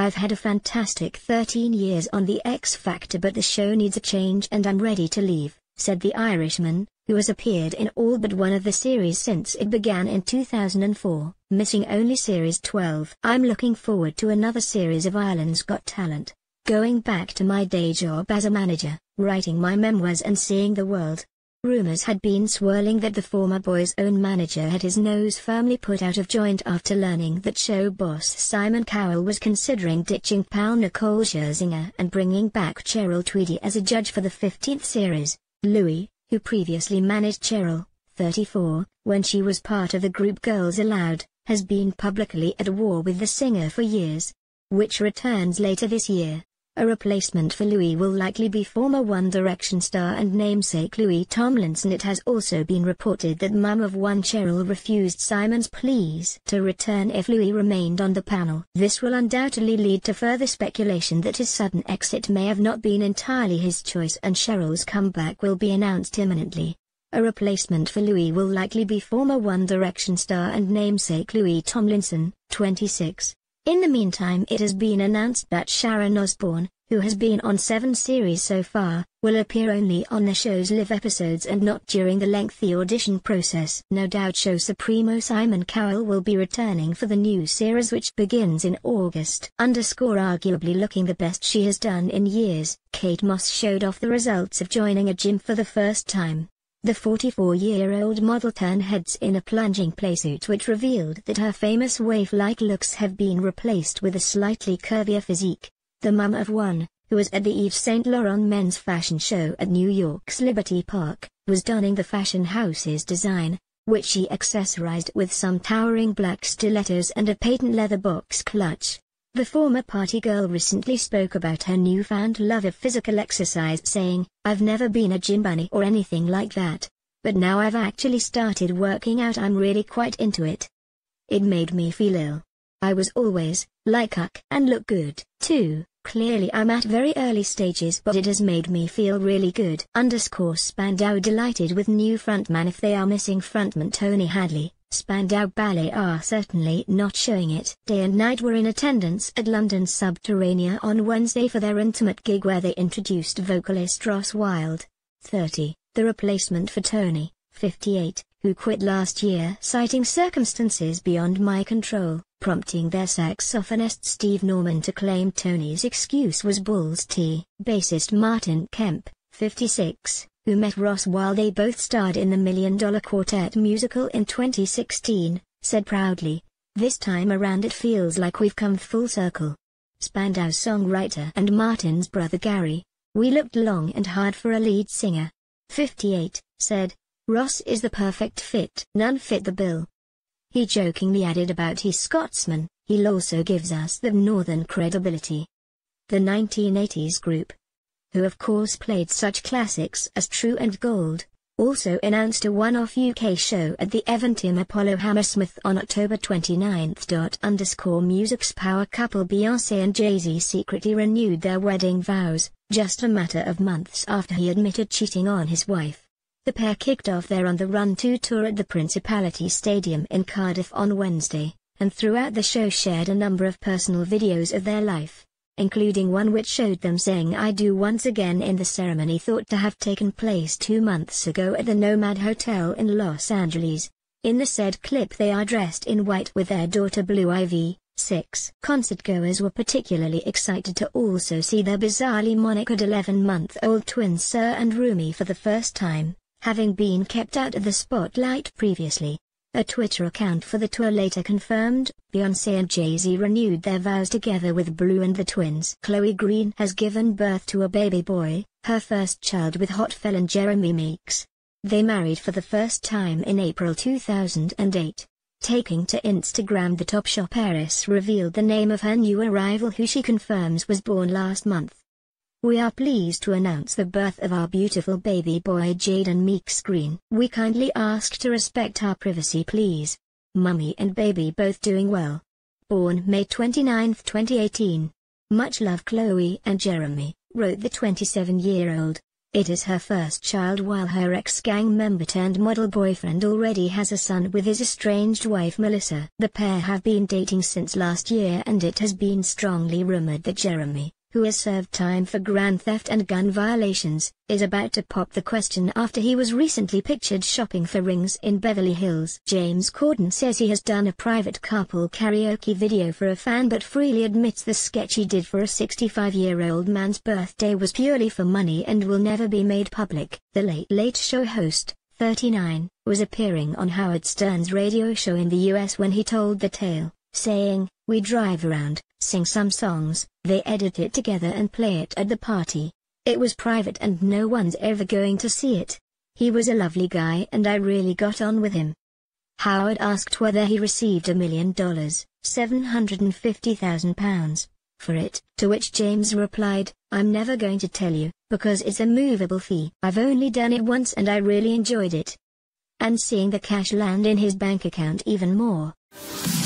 I've had a fantastic 13 years on The X Factor, but the show needs a change and I'm ready to leave," said the Irishman, who has appeared in all but one of the series since it began in 2004, missing only series 12. "I'm looking forward to another series of Ireland's Got Talent. Going back to my day job as a manager, writing my memoirs and seeing the world." Rumors had been swirling that the former Boys' own manager had his nose firmly put out of joint after learning that show boss Simon Cowell was considering ditching pal Nicole Scherzinger and bringing back Cheryl Tweedy as a judge for the 15th series. Louis, who previously managed Cheryl, 34, when she was part of the group Girls Aloud, has been publicly at war with the singer for years. Which returns later this year. A replacement for Louis will likely be former One Direction star and namesake Louis Tomlinson. It has also been reported that Mum of One Cheryl refused Simon's pleas to return if Louis remained on the panel. This will undoubtedly lead to further speculation that his sudden exit may have not been entirely his choice and Cheryl's comeback will be announced imminently. A replacement for Louis will likely be former One Direction star and namesake Louis Tomlinson, 26. In the meantime, it has been announced that Sharon Osbourne, who has been on 7 series so far, will appear only on the show's live episodes and not during the lengthy audition process. No doubt show supremo Simon Cowell will be returning for the new series, which begins in August. Arguably looking the best she has done in years, Kate Moss showed off the results of joining a gym for the first time. The 44-year-old model turned heads in a plunging playsuit which revealed that her famous waif-like looks have been replaced with a slightly curvier physique. The mum of one, who was at the Yves Saint Laurent men's fashion show at New York's Liberty Park, was donning the fashion house's design, which she accessorized with some towering black stilettos and a patent leather box clutch. The former party girl recently spoke about her newfound love of physical exercise, saying, "I've never been a gym bunny or anything like that. But now I've actually started working out. I'm really quite into it. It made me feel ill. I was always, like and look good, too. Clearly I'm at very early stages, but it has made me feel really good." Spandau delighted with new frontman. If they are missing frontman Tony Hadley, Spandau Ballet are certainly not showing it. Day and Night were in attendance at London's Subterranea on Wednesday for their intimate gig where they introduced vocalist Ross Wilde, 30, the replacement for Tony, 58, who quit last year citing circumstances beyond my control, prompting their saxophonist Steve Norman to claim Tony's excuse was bull's tea. Bassist Martin Kemp, 56, who met Ross while they both starred in the $1 Million Quartet musical in 2016, said proudly, "This time around it feels like we've come full circle." Spandau's songwriter and Martin's brother Gary, "We looked long and hard for a lead singer," 58, said, "Ross is the perfect fit. None fit the bill." He jokingly added about he's Scotsman, "He'll also gives us the northern credibility." The 1980s group, who of course played such classics as True and Gold, also announced a one-off UK show at the Eventim Apollo Hammersmith on October 29. Music's power couple Beyoncé and Jay-Z secretly renewed their wedding vows, just a matter of months after he admitted cheating on his wife. The pair kicked off their On the Run 2 tour at the Principality Stadium in Cardiff on Wednesday, and throughout the show shared a number of personal videos of their life, including one which showed them saying "I do" once again in the ceremony thought to have taken place 2 months ago at the Nomad Hotel in Los Angeles. In the said clip they are dressed in white with their daughter Blue Ivy, 6. Concertgoers were particularly excited to also see their bizarrely monikered 11-month-old twins Sir and Rumi for the first time, having been kept out of the spotlight previously. A Twitter account for the tour later confirmed, Beyoncé and Jay-Z renewed their vows together with Blue and the twins. Chloe Green has given birth to a baby boy, her first child with hot felon Jeremy Meeks. They married for the first time in April 2008. Taking to Instagram, the Topshop heiress revealed the name of her new arrival, who she confirms was born last month. "We are pleased to announce the birth of our beautiful baby boy Jaden Meeks Green. We kindly ask to respect our privacy, please. Mummy and baby both doing well. Born May 29, 2018. Much love Chloe and Jeremy," wrote the 27-year-old. It is her first child while her ex-gang member turned model boyfriend already has a son with his estranged wife Melissa. The pair have been dating since last year, and it has been strongly rumored that Jeremy, who has served time for grand theft and gun violations, is about to pop the question after he was recently pictured shopping for rings in Beverly Hills. James Corden says he has done a private carpool karaoke video for a fan, but freely admits the sketch he did for a 65-year-old man's birthday was purely for money and will never be made public. The Late Late Show host, 39, was appearing on Howard Stern's radio show in the US when he told the tale, saying, "We drive around, sing some songs, they edit it together and play it at the party. It was private and no one's ever going to see it. He was a lovely guy and I really got on with him." Howard asked whether he received $1 million, £750,000, for it, to which James replied, "I'm never going to tell you, because it's a movable fee. I've only done it once and I really enjoyed it." And seeing the cash land in his bank account even more.